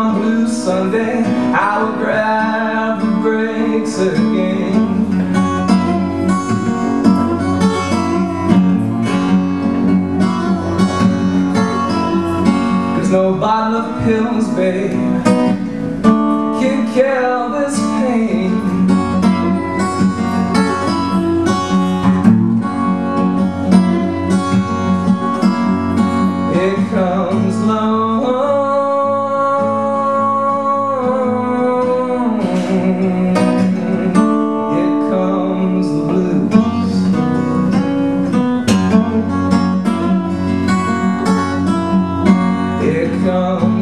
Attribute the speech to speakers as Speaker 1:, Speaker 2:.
Speaker 1: on Blue Sunday, I would grab the brakes again. 'Cause no bottle of pills, babe, can kill this pain. It comes long, it comes the blues. It comes